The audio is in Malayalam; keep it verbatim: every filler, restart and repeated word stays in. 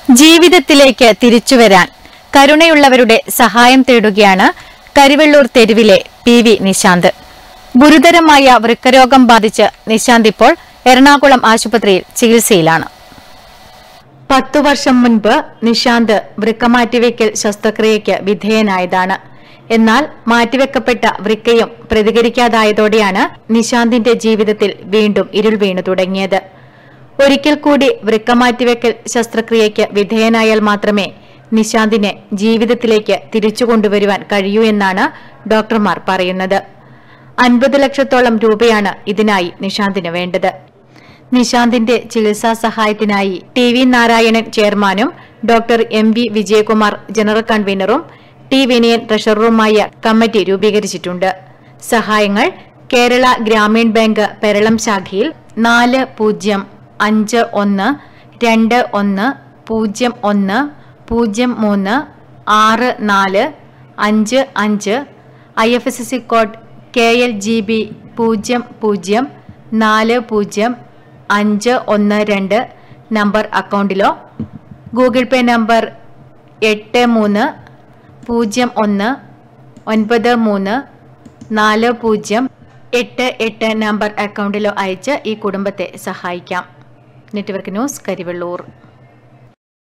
ജീവിതത്തിലേക്ക് തിരിച്ചുവരാൻ കരുണയുള്ളവരുടെ സഹായം തേടുകയാണ് കരിവെള്ളൂർ തെരുവിലെ പി വി നിശാന്ത്. ഗുരുതരമായ വൃക്കരോഗം ബാധിച്ച് നിശാന്ത് ഇപ്പോൾ എറണാകുളം ആശുപത്രിയിൽ ചികിത്സയിലാണ്. പത്തു വർഷം മുൻപ് നിശാന്ത് വൃക്ക മാറ്റിവെക്കൽ ശസ്ത്രക്രിയയ്ക്ക് വിധേയനായതാണ്. എന്നാൽ മാറ്റിവെക്കപ്പെട്ട വൃക്കയും പ്രതികരിക്കാതായതോടെയാണ് നിശാന്തിന്റെ ജീവിതത്തിൽ വീണ്ടും ഇരുൾ വീണു തുടങ്ങിയത്. ഒരിക്കൽ കൂടി വൃക്ക മാറ്റിവെക്കൽ ശസ്ത്രക്രിയയ്ക്ക് വിധേയനായാൽ മാത്രമേ നിശാന്തിനെ ജീവിതത്തിലേക്ക് തിരിച്ചു കൊണ്ടുവരുവാൻ കഴിയൂ എന്നാണ് ഡോക്ടർമാർ പറയുന്നത്. അൻപത് ലക്ഷത്തോളം രൂപയാണ് ഇതിനായി നിശാന്തിന് വേണ്ടത്. നിശാന്തിന്റെ ചികിത്സാ സഹായത്തിനായി ടി വി നാരായണൻ ചെയർമാനും doctor M V Vijayakumar general കൺവീനറും ടി വിനയൻ ട്രഷററുമായ കമ്മിറ്റി രൂപീകരിച്ചിട്ടുണ്ട്. സഹായങ്ങൾ കേരള ഗ്രാമീൺ ബാങ്ക് പെരളം ശാഖയിൽ നാല് പൂജ്യം അഞ്ച് ഒന്ന് രണ്ട് ഒന്ന് പൂജ്യം ഒന്ന് പൂജ്യം മൂന്ന് ആറ് നാല് അഞ്ച് അഞ്ച് I F S C code K L G B പൂജ്യം പൂജ്യം നാല് പൂജ്യം അഞ്ച് ഒന്ന് രണ്ട് നമ്പർ അക്കൗണ്ടിലോ ഗൂഗിൾ പേ നമ്പർ എട്ട് മൂന്ന് പൂജ്യം ഒന്ന് ഒൻപത് മൂന്ന് നാല് പൂജ്യം എട്ട് എട്ട് നമ്പർ അക്കൗണ്ടിലോ അയച്ച് ഈ കുടുംബത്തെ സഹായിക്കാം. Network news, Karivellur.